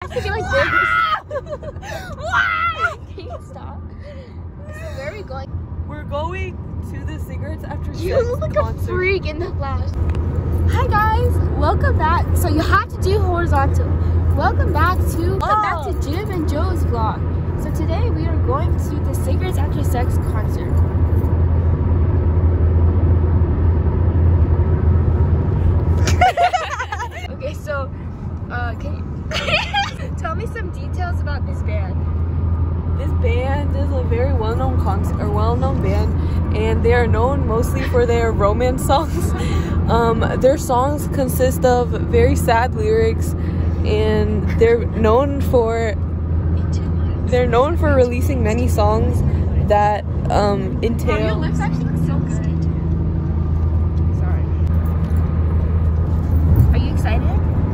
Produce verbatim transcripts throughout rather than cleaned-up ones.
to be like this. Can you stop? Where are we going? We're going to the Cigarettes After Sex You look like concert. a freak in the flash. Hi guys, welcome back. So you have to do horizontal. Welcome back to welcome oh. back to Jim and Joe's vlog. So today we are going to the Cigarettes After Sex concert. Okay, so uh, can you tell me some details about this band? This band is a very well-known concert or well-known band, and they are known mostly for their romance songs. Um, their songs consist of very sad lyrics, and they're known for they're known for releasing many songs that um, entail. Your lips actually look so good. Sorry. Are you excited?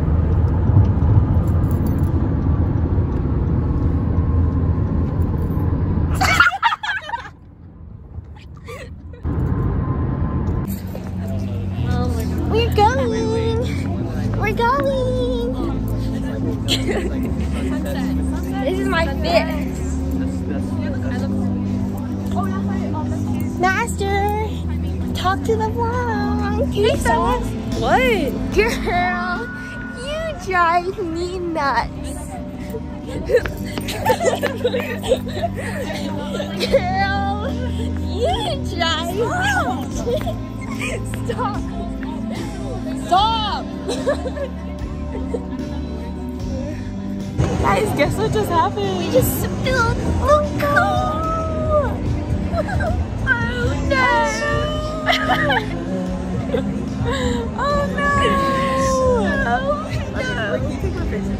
We're going. We're going. This is my fit. Master, talk to the vlog. Hey, sis. What? Girl, you drive me nuts. Girl, you drive me nuts. Stop. Stop! Guys, guess what just happened? We just spilled the coke! Oh no! Oh no! Oh no! Can you take my picture?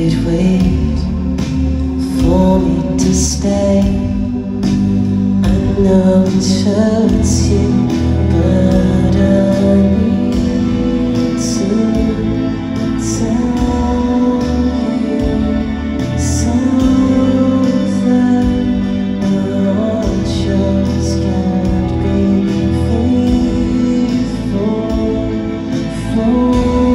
wait, wait for me to stay. I know it hurts you, but I need to tell you something. I just can't be faithful for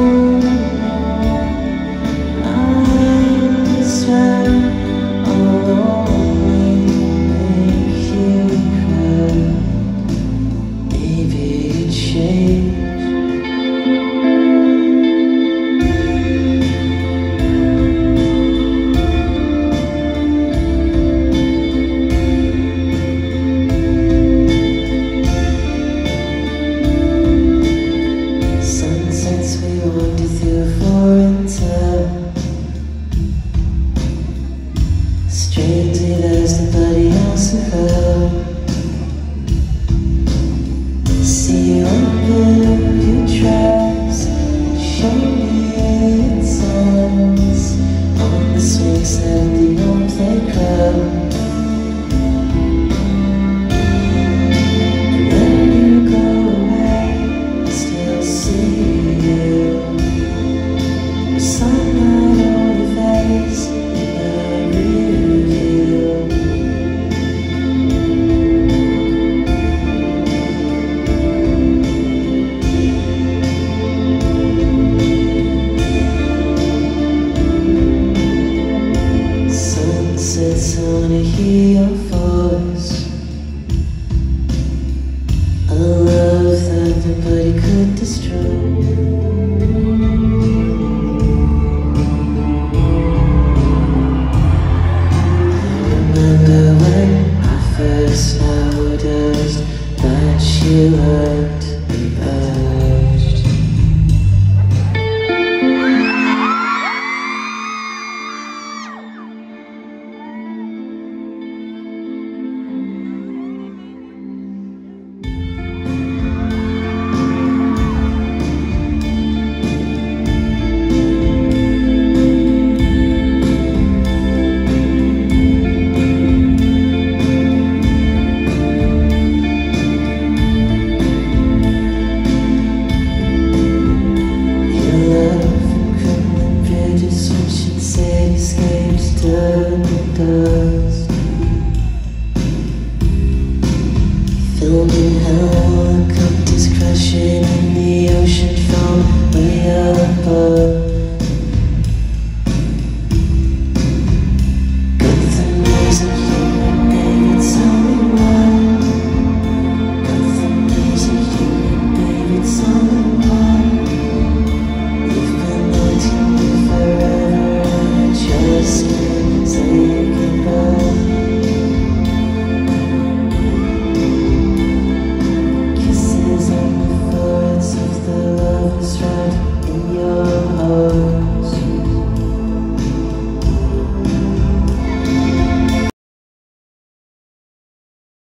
strangely there's nobody else around. See you open your tracks, show me it sounds on the swings at the old playground. And when you go away, I still see you. The sunlight on your face, I wanna hear your voice, a love that nobody could destroy. Remember when I first noticed that you looked embarrassed. Dust. Filmed in helicopters crashing in the ocean.